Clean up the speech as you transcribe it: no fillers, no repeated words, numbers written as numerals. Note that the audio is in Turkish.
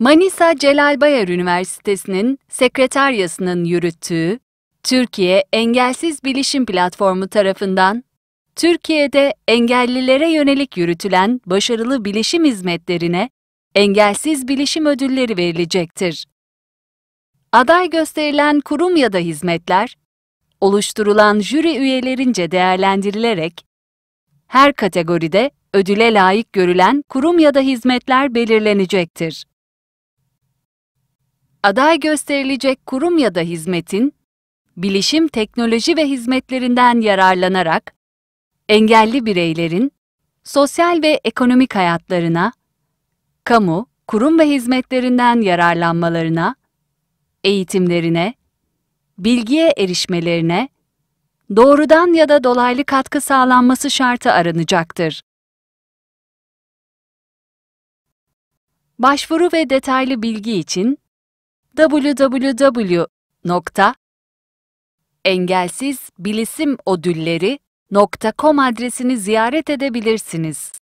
Manisa Celal Bayar Üniversitesi'nin sekreteryasının yürüttüğü Türkiye Engelsiz Bilişim Platformu tarafından Türkiye'de engellilere yönelik yürütülen başarılı bilişim hizmetlerine Engelsiz Bilişim Ödülleri verilecektir. Aday gösterilen kurum ya da hizmetler, oluşturulan jüri üyelerince değerlendirilerek, her kategoride ödüle layık görülen kurum ya da hizmetler belirlenecektir. Aday gösterilecek kurum ya da hizmetin, bilişim teknoloji ve hizmetlerinden yararlanarak, engelli bireylerin sosyal ve ekonomik hayatlarına, kamu, kurum ve hizmetlerinden yararlanmalarına, eğitimlerine, bilgiye erişmelerine, doğrudan ya da dolaylı katkı sağlanması şartı aranacaktır. Başvuru ve detaylı bilgi için www.engelsizbilisimodülleri.com adresini ziyaret edebilirsiniz.